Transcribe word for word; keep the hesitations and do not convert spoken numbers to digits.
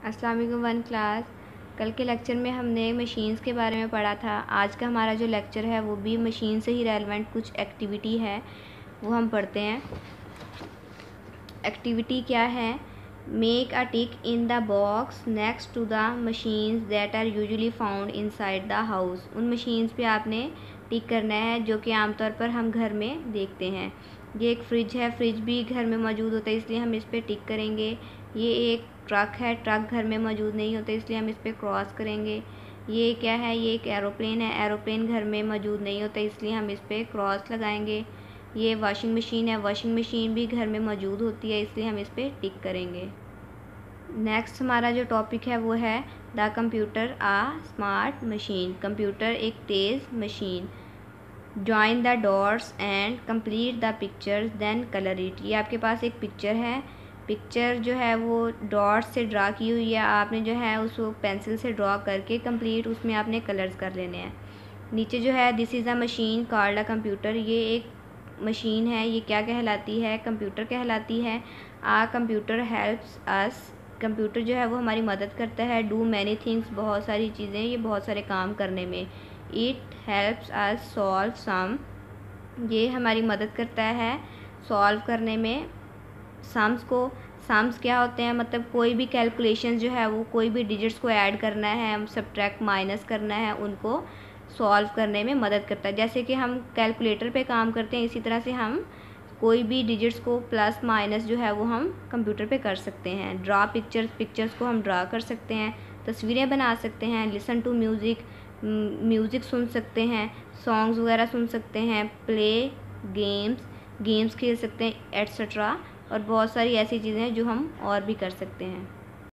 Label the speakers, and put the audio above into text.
Speaker 1: अस्सलाम वालेकुम one class. कल के लेक्चर में हमने मशीन्स के बारे में पढ़ा था। आज का हमारा जो लेक्चर है वो भी मशीन से ही रेलेवेंट कुछ एक्टिविटी है, वो हम पढ़ते हैं। एक्टिविटी क्या है? Make a tick in the box next to the machines that are usually found inside the house. उन मशीन्स पे आपने टिक करना है जो कि आमतौर पर हम घर में देखते हैं। ये एक फ्रिज है, फ्रिज भी घर में मौजूद होता है इसलिए हम इस पर टिक करेंगे। ये एक ट्रक है, ट्रक घर में मौजूद नहीं होता इसलिए हम इस पर क्रॉस करेंगे। ये क्या है? ये एक एरोप्लेन है, एरोप्लेन घर में मौजूद नहीं होता इसलिए हम इस पर क्रॉस लगाएंगे। ये वॉशिंग मशीन है, वॉशिंग मशीन भी घर में मौजूद होती है इसलिए हम इस पर टिक करेंगे। नेक्स्ट हमारा जो टॉपिक है वो है the computer a smart machine. Computer एक तेज़ machine. Join the dots and complete the pictures then colour it. ये आपके पास एक पिक्चर है, पिक्चर जो है वो डॉट्स से ड्रा की हुई है। आपने जो है उसको पेंसिल से ड्रा करके कंप्लीट उसमें आपने कलर्स कर लेने हैं। नीचे जो है this is a machine called a computer. ये एक मशीन है, ये क्या कहलाती है? कंप्यूटर कहलाती है। A computer helps us. Computer जो है वो हमारी मदद करता है। डू मैनी थिंग्स, बहुत सारी चीज़ें, ये बहुत सारे काम करने में। It helps us solve some, ये हमारी मदद करता है सॉल्व करने में सम्स को। सम्स क्या होते हैं? मतलब कोई भी कैलकुलेशन जो है वो कोई भी डिजिट्स को ऐड करना है, सब्ट्रैक्ट माइनस करना है, उनको सॉल्व करने में मदद करता है। जैसे कि हम कैलकुलेटर पे काम करते हैं इसी तरह से हम कोई भी डिजिट्स को प्लस माइनस जो है वो हम कंप्यूटर पे कर सकते हैं। ड्रा पिक्चर्स, पिक्चर्स को हम ड्रा कर सकते हैं, तस्वीरें बना सकते हैं। लिसन टू म्यूज़िक, म्यूज़िक सुन सकते हैं, सॉन्ग्स वगैरह सुन सकते हैं। प्ले गेम्स, गेम्स खेल सकते हैं, एट्सेट्रा। और बहुत सारी ऐसी चीज़ें हैं जो हम और भी कर सकते हैं।